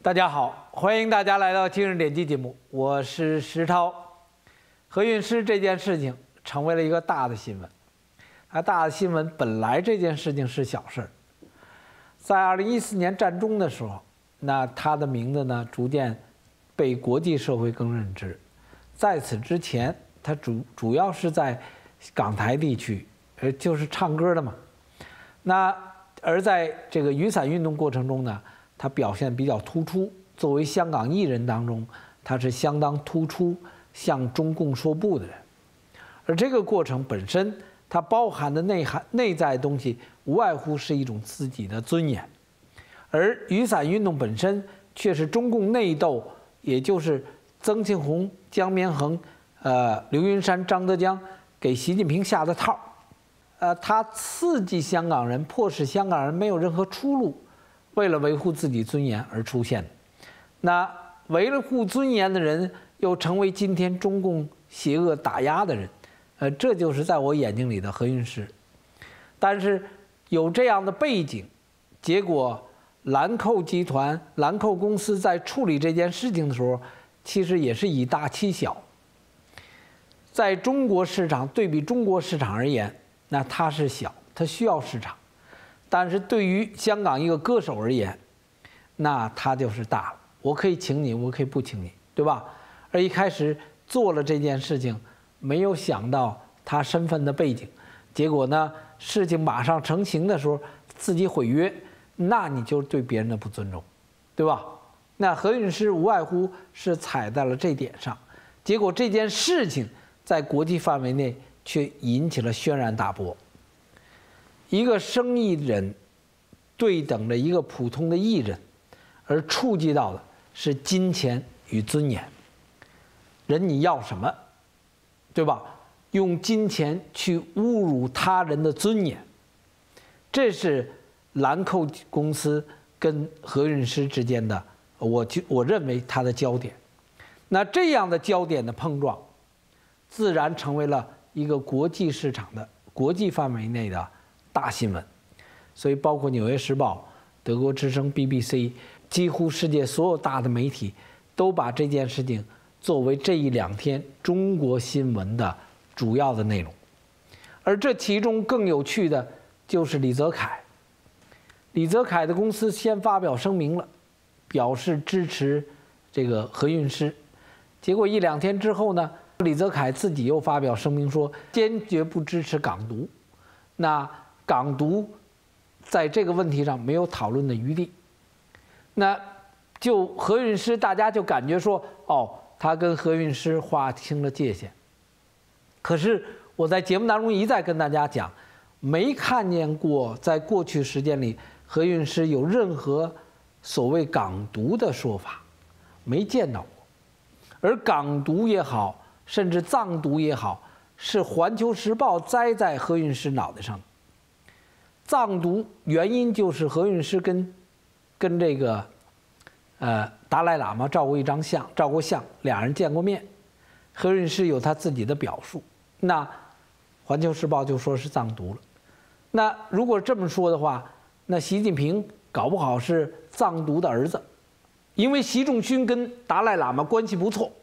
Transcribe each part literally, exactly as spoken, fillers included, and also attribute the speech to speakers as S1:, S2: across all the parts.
S1: 大家好，欢迎大家来到今日点击节目，我是石涛。何韵诗这件事情成为了一个大的新闻。啊，大的新闻本来这件事情是小事儿，在二零一四年战中的时候，那他的名字呢逐渐被国际社会更认知。在此之前，他主主要是在港台地区，呃，就是唱歌的嘛。那而在这个雨伞运动过程中呢，他表现比较突出。作为香港艺人当中，他是相当突出向中共说不的人。而这个过程本身，它包含的内涵内在的东西，无外乎是一种自己的尊严。而雨伞运动本身却是中共内斗，也就是曾庆红、江绵恒、呃刘云山、张德江给习近平下的套。呃，他刺激香港人，迫使香港人没有任何出路，为了维护自己尊严而出现的。那维护尊严的人，又成为今天中共邪恶打压的人。呃，这就是在我眼睛里的何韵诗。但是有这样的背景，结果兰蔻集团、兰蔻公司在处理这件事情的时候，其实也是以大欺小。在中国市场对比中国市场而言，那它是小，它需要市场；但是对于香港一个歌手而言，那它就是大了。我可以请你，我可以不请你，对吧？而一开始做了这件事情，没有想到他身份的背景，结果呢，事情马上成型的时候，自己毁约，那你就对别人的不尊重，对吧？那何韵诗无外乎是踩在了这点上，结果这件事情在国际范围内却引起了轩然大波。一个生意人对等着一个普通的艺人，而触及到的是金钱与尊严。人你要什么，对吧？用金钱去侮辱他人的尊严，这是兰蔻公司跟何韵诗之间的，我就我认为它的焦点。那这样的焦点的碰撞，自然成为了一个国际市场的国际范围内的大新闻。所以，包括《纽约时报》、德国之声、B B C， 几乎世界所有大的媒体都把这件事情作为这一两天中国新闻的主要的内容。而这其中更有趣的就是李泽楷。李泽楷的公司先发表声明了，表示支持这个何韵诗。结果一两天之后呢，李泽楷自己又发表声明说，坚决不支持港独。那港独在这个问题上没有讨论的余地。那就何韵诗，大家就感觉说，哦，他跟何韵诗划清了界限。可是我在节目当中一再跟大家讲，没看见过在过去时间里何韵诗有任何所谓港独的说法，没见到过。而港独也好，甚至藏独也好，是《环球时报》栽在何韵诗脑袋上的。藏独原因就是何韵诗跟跟这个呃达赖喇嘛照过一张相，照过相，俩人见过面。何韵诗有他自己的表述，那《环球时报》就说是藏独了。那如果这么说的话，那习近平搞不好是藏独的儿子，因为习仲勋跟达赖喇嘛关系不错。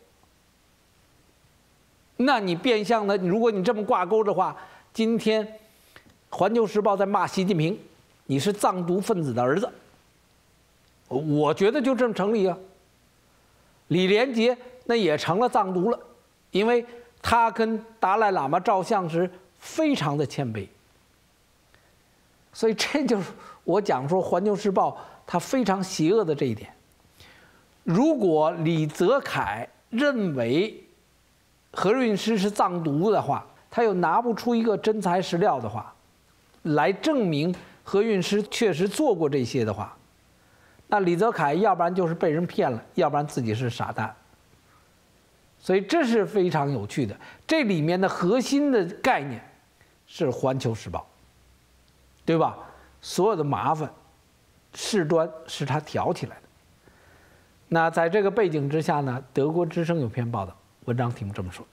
S1: 那你变相的，如果你这么挂钩的话，今天《环球时报》在骂习近平，你是藏独分子的儿子。我觉得就这么成立啊。李连杰那也成了藏独了，因为他跟达赖喇嘛照相时非常的谦卑。所以这就是我讲说《环球时报》它非常邪恶的这一点。如果李泽楷认为何韵诗是藏独的话，他又拿不出一个真材实料的话来证明何韵诗确实做过这些的话，那李泽楷要不然就是被人骗了，要不然自己是傻蛋。所以这是非常有趣的，这里面的核心的概念是《环球时报》，对吧？所有的麻烦事端是他挑起来的。那在这个背景之下呢，德国之声有篇报道，文章题目这么说：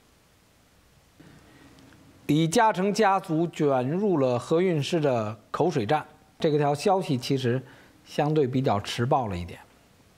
S1: 李嘉诚家族卷入了何韵诗的口水战。这个条消息其实相对比较迟报了一点。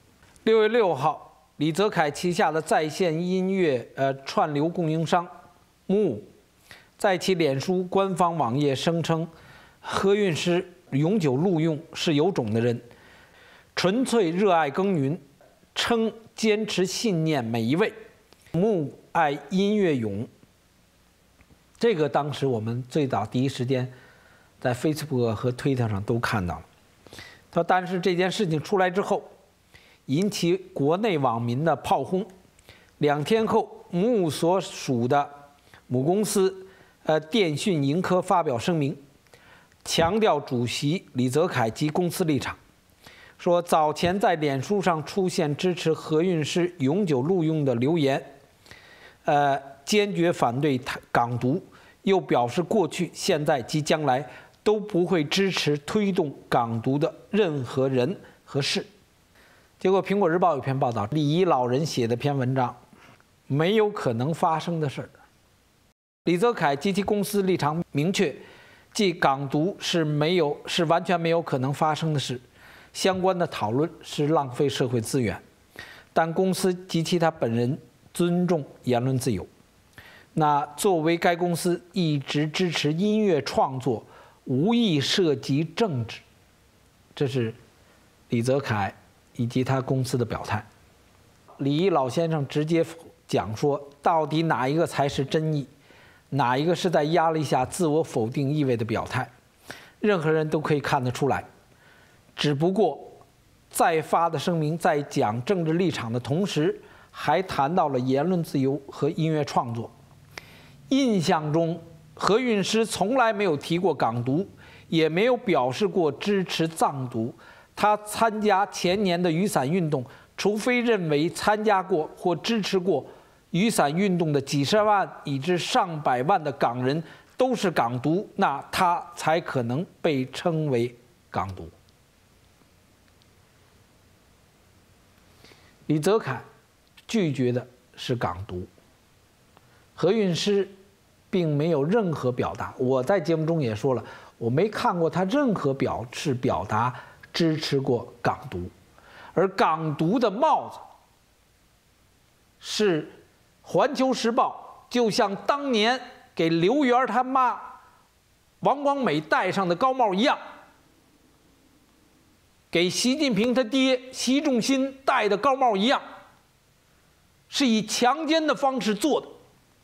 S1: 六月六号，李泽楷旗下的在线音乐呃串流供应商 Move， 在其脸书官方网页声称，何韵诗永久录用是有种的人，纯粹热爱耕耘，称坚持信念每一位。Move爱音乐咏，这个当时我们最早第一时间在 Facebook 和 Twitter 上都看到了。他但是这件事情出来之后，引起国内网民的炮轰。两天后，Move所属的母公司呃电讯盈科发表声明，强调主席李泽楷及公司立场，说早前在脸书上出现支持何韵诗永久录用的留言，呃，坚决反对港独，又表示过去、现在及将来都不会支持推动港独的任何人和事。结果，《苹果日报》有篇报道，李怡老人写的篇文章，没有可能发生的事儿。李泽楷及其公司立场明确，即港独是没有是完全没有可能发生的事，相关的讨论是浪费社会资源。但公司及其他本人尊重言论自由。那作为该公司一直支持音乐创作，无意涉及政治，这是李泽楷以及他公司的表态。李怡老先生直接讲说，到底哪一个才是真意，哪一个是在压力下自我否定意味的表态，任何人都可以看得出来。只不过在发的声明在讲政治立场的同时，还谈到了言论自由和音乐创作。印象中，何韵诗从来没有提过港独，也没有表示过支持藏独。他参加前年的雨伞运动，除非认为参加过或支持过雨伞运动的几十万以至上百万的港人都是港独，那他才可能被称为港独。李泽楷拒绝的是港独，何韵诗并没有任何表达。我在节目中也说了，我没看过他任何表示表达支持过港独，而港独的帽子是《环球时报》就像当年给刘源他妈王光美戴上的高帽一样，给习近平他爹习仲勋戴的高帽一样，是以强奸的方式做的。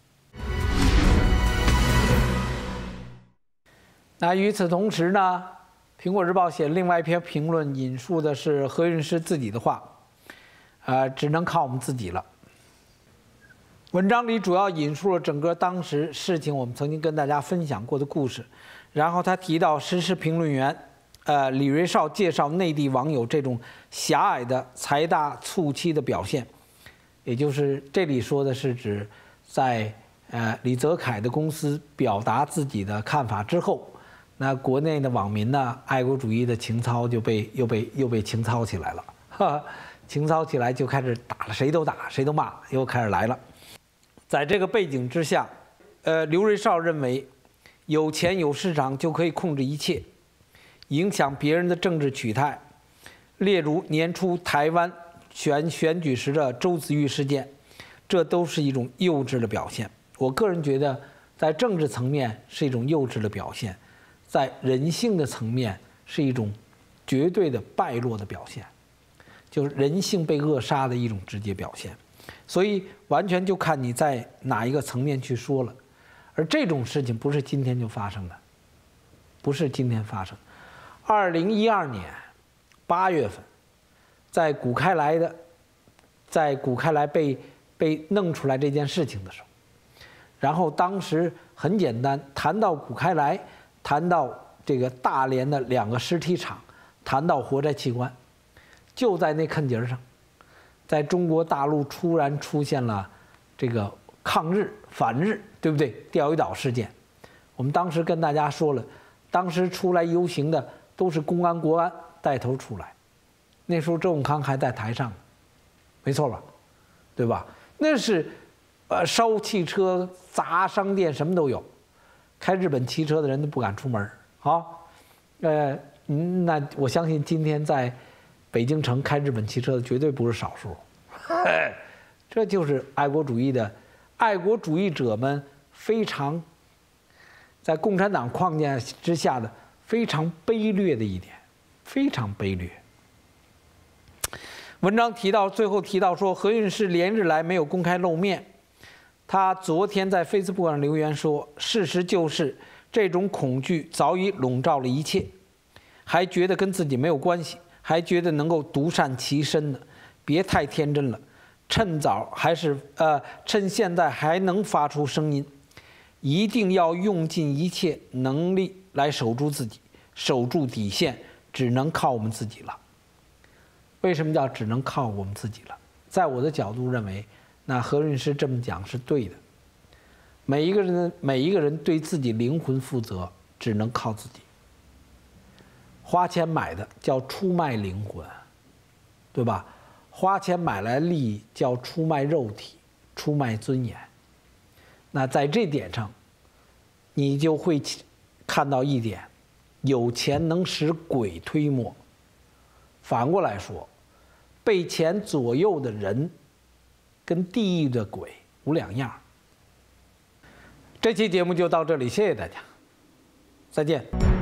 S1: 那与此同时呢，《苹果日报》写另外一篇评论，引述的是何韵诗自己的话，呃，只能靠我们自己了。文章里主要引述了整个当时事情我们曾经跟大家分享过的故事，然后他提到时事评论员呃李瑞绍介绍内地网友这种狭隘的财大促欺的表现，也就是这里说的是指在呃李泽楷的公司表达自己的看法之后，那国内的网民呢，爱国主义的情操就被又被又被情操起来了，哈哈，情操起来就开始打了，谁都打，谁都骂，又开始来了。在这个背景之下，呃，刘瑞绍认为，有钱有市场就可以控制一切，影响别人的政治取态。例如年初台湾选选举时的周子瑜事件，这都是一种幼稚的表现。我个人觉得，在政治层面是一种幼稚的表现，在人性的层面是一种绝对的败落的表现，就是人性被扼杀的一种直接表现。所以完全就看你在哪一个层面去说了，而这种事情不是今天就发生的，不是今天发生。二零一二年八月份，在古开来的，在古开来被被弄出来这件事情的时候，然后当时很简单，谈到古开来，谈到这个大连的两个尸体厂，谈到活摘器官，就在那坎节上。在中国大陆突然出现了这个抗日反日，对不对？钓鱼岛事件，我们当时跟大家说了，当时出来游行的都是公安国安带头出来，那时候周永康还在台上，没错吧？对吧？那是呃烧汽车、砸商店，什么都有，开日本汽车的人都不敢出门。好，呃，那我相信今天在北京城开日本汽车的绝对不是少数。这就是爱国主义的爱国主义者们非常在共产党框架之下的非常卑劣的一点，非常卑劣。文章提到最后提到说，何韵诗连日来没有公开露面。他昨天在 Facebook 上留言说：“事实就是这种恐惧早已笼罩了一切，还觉得跟自己没有关系，还觉得能够独善其身呢。别太天真了，趁早还是呃趁现在还能发出声音，一定要用尽一切能力来守住自己，守住底线，只能靠我们自己了。”为什么叫只能靠我们自己了？在我的角度认为，那何韵诗这么讲是对的。每一个人，每一个人对自己灵魂负责，只能靠自己。花钱买的叫出卖灵魂，对吧？花钱买来利益叫出卖肉体，出卖尊严。那在这点上，你就会看到一点：有钱能使鬼推磨。反过来说，被钱左右的人，跟地狱的鬼无两样。这期节目就到这里，谢谢大家，再见。